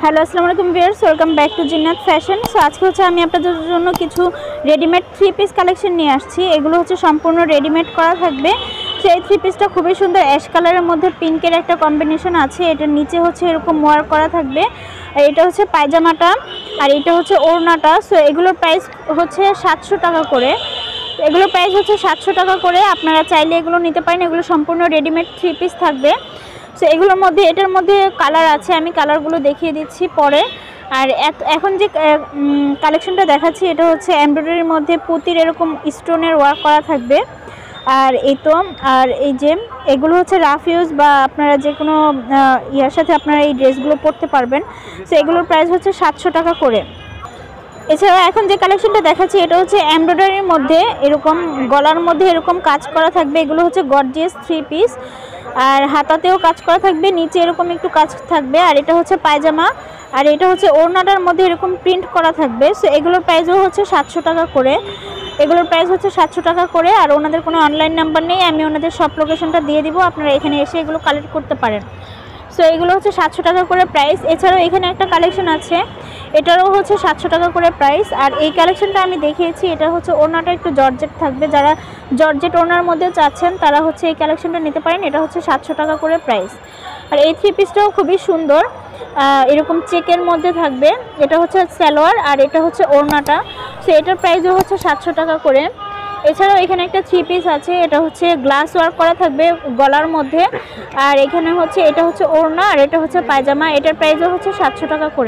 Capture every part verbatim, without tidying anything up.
Hello আসসালামু আলাইকুম viewers, welcome back to Jinnat fashion. So আজকে হচ্ছে আমি আপনাদের জন্য কিছু রেডিমেড থ্রি পিস কালেকশন নিয়ে আসছি। এগুলো হচ্ছে সম্পূর্ণ রেডিমেড করা থাকবে। তো এই থ্রি পিসটা খুবই সুন্দর, অ্যাশ কালারের মধ্যে পিঙ্কের একটা কম্বিনেশন আছে। এটার নিচে হচ্ছে এরকম ওয়ার্ক করা থাকবে। আর এটা হচ্ছে পায়জামাটা, আর এটা হচ্ছে ওড়নাটা। সো এগুলোর প্রাইস হচ্ছে সাতশো টাকা করে। এগুলোর প্রাইস হচ্ছে সাতশো টাকা করে। আপনারা চাইলে এগুলো নিতে পারেন। এগুলো সম্পূর্ণ রেডিমেড থ্রি পিস থাকবে। সো এগুলোর মধ্যে এটার মধ্যে কালার আছে, আমি কালারগুলো দেখিয়ে দিচ্ছি পরে। আর এখন যে কালেকশনটা দেখাচ্ছি এটা হচ্ছে এমব্রয়ডারির মধ্যে পুঁতির এরকম স্টোনের ওয়ার্ক করা থাকবে। আর এই তো আর এই যে এগুলো হচ্ছে রাফ ইউজ বা আপনারা যে কোনো ইয়ার সাথে আপনারা এই ড্রেসগুলো পরতে পারবেন। সো এগুলোর প্রাইস হচ্ছে সাতশো টাকা করে। এছাড়া এখন যে কালেকশনটা দেখাচ্ছি এটা হচ্ছে এমব্রয়ডারির মধ্যে এরকম গলার মধ্যে এরকম কাজ করা থাকবে। এগুলো হচ্ছে গর্জিয়াস থ্রি পিস, আর হাতাতেও কাজ করা থাকবে, নিচে এরকম একটু কাজ থাকবে। আর এটা হচ্ছে পায়জামা, আর এটা হচ্ছে ওড়নাটার মধ্যে এরকম প্রিন্ট করা থাকবে। সো এগুলোর প্রাইসও হচ্ছে সাতশো টাকা করে। এগুলোর প্রাইস হচ্ছে সাতশো টাকা করে। আর ওনাদের কোনো অনলাইন নাম্বার নেই, আমি ওনাদের সব লোকেশনটা দিয়ে দিব, আপনারা এখানে এসে এগুলো কালেক্ট করতে পারেন। সো এগুলো হচ্ছে সাতশো টাকা করে প্রাইস। এছাড়াও এখানে একটা কালেকশন আছে, এটারও হচ্ছে সাতশো টাকা করে প্রাইস। আর এই কালেকশনটা আমি দেখিয়েছি, এটা হচ্ছে ওড়নাটা একটু জর্জেট থাকবে। যারা জর্জেট ওড়নার মধ্যে চাচ্ছেন তারা হচ্ছে এই কালেকশনটা নিতে পারেন। এটা হচ্ছে সাতশো টাকা করে প্রাইস। আর এই থ্রি পিসটাও খুবই সুন্দর, এরকম চেকের মধ্যে থাকবে। এটা হচ্ছে সালোয়ার, আর এটা হচ্ছে ওড়নাটা। সো এটার প্রাইসও হচ্ছে সাতশো টাকা করে। এছাড়াও এখানে একটা থ্রি পিস আছে, এটা হচ্ছে গ্লাস ওয়ার্ক করা থাকবে গলার মধ্যে। আর এখানে হচ্ছে এটা হচ্ছে ওড়না, আর এটা হচ্ছে পায়জামা। এটার প্রাইসও হচ্ছে সাতশো টাকা করে।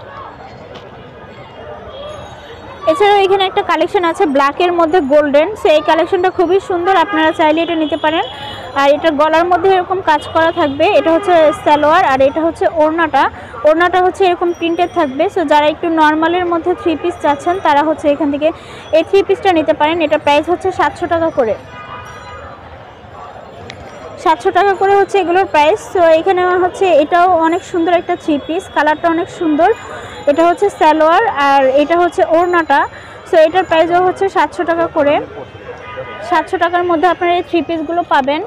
এছাড়াও এখানে একটা কালেকশন আছে ব্ল্যাকের মধ্যে গোল্ডেন। সো এই কালেকশনটা খুবই সুন্দর, আপনারা চাইলে এটা নিতে পারেন। আর এটা গলার মধ্যে এরকম কাজ করা থাকবে। এটা হচ্ছে সালোয়ার, আর এটা হচ্ছে ওড়নাটা। ওড়নাটা হচ্ছে এরকম প্রিন্টেড থাকবে। সো যারা একটু নর্মালের মধ্যে থ্রি পিস চাচ্ছেন তারা হচ্ছে এখান থেকে এই থ্রি পিসটা নিতে পারেন। এটা প্রাইস হচ্ছে সাতশো টাকা করে। সাতশো টাকা করে হচ্ছে এগুলোর প্রাইস। সো এখানে হচ্ছে এটাও অনেক সুন্দর একটা থ্রি পিস, কালারটা অনেক সুন্দর। এটা হচ্ছে সালোয়ার, আর এটা হচ্ছে ওড়নাটা। সো এটার প্রাইসও হচ্ছে সাতশো টাকা করে। সাতশো টাকার মধ্যে আপনারা এই থ্রি পিসগুলো পাবেন।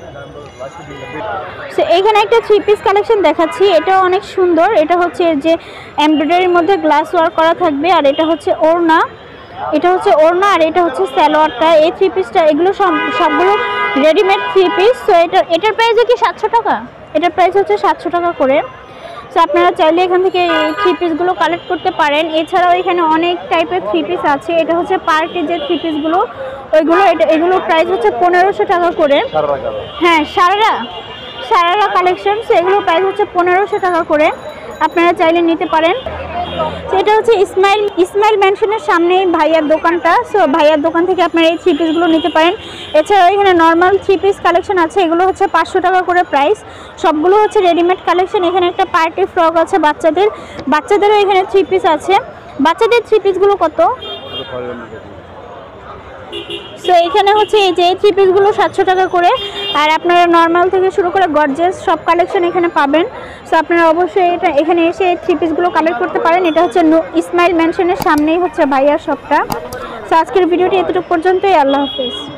সো এইখানে একটা থ্রি পিস কালেকশন দেখাচ্ছি, এটাও অনেক সুন্দর। এটা হচ্ছে যে এমব্রয়ডারির মধ্যে গ্লাস ওয়ার্ক করা থাকবে, আর এটা হচ্ছে ওড়না। এটা হচ্ছে ওড়না, আর এটা হচ্ছে সালোয়ারটা। এই থ্রি পিসটা এগুলো সব সবগুলো রেডিমেড থ্রি পিস। সো এটা এটার প্রাইসও কি সাতশো টাকা? এটার প্রাইস হচ্ছে সাতশো টাকা করে। সো আপনারা চাইলে এখান থেকে এই থ্রি পিসগুলো কালেক্ট করতে পারেন। এছাড়াও এখানে অনেক টাইপের থ্রি পিস আছে। এটা হচ্ছে পার্টির যে থ্রি পিসগুলো ওইগুলো, এটা এগুলোর প্রাইস হচ্ছে পনেরোশো টাকা করে। হ্যাঁ, সারারা সারারা কালেকশন। সো এগুলোর প্রাইস হচ্ছে পনেরোশো টাকা করে, আপনারা চাইলে নিতে পারেন। এটা হচ্ছে ইসমাইল ইসমাইল ম্যানশনের সামনেই ভাইয়ার দোকানটা। সো ভাইয়ার দোকান থেকে আপনারা এই থ্রি পিসগুলো নিতে পারেন। এছাড়াও এখানে নর্মাল থ্রি পিস কালেকশন আছে, এগুলো হচ্ছে পাঁচশো টাকা করে প্রাইস। সবগুলো হচ্ছে রেডিমেড কালেকশন। এখানে একটা পার্টি ফ্রক আছে বাচ্চাদের, বাচ্চাদেরও এখানে থ্রি পিস আছে। বাচ্চাদের থ্রি পিসগুলো কত? সো এখানে হচ্ছে এই যে থ্রি পিসগুলো সাতশো টাকা করে। আর আপনারা নর্মাল থেকে শুরু করে গর্জিয়াস সব কালেকশন এখানে পাবেন। সো আপনারা অবশ্যই এটা এখানে এসে এই থ্রি পিসগুলো কালেক্ট করতে পারেন। এটা হচ্ছে ইসমাইল ম্যানশনের সামনেই হচ্ছে ভাইয়ার শপটা। সো আজকের ভিডিওটি এতটুকু পর্যন্তই। আল্লাহ হাফিজ।